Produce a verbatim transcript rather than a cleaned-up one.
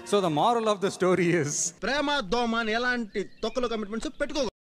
So the moral of the story is ప్రేమ దోమ అని ఎలాంటి తొక్కలు కమిట్మెంట్స్ పెట్టుకో.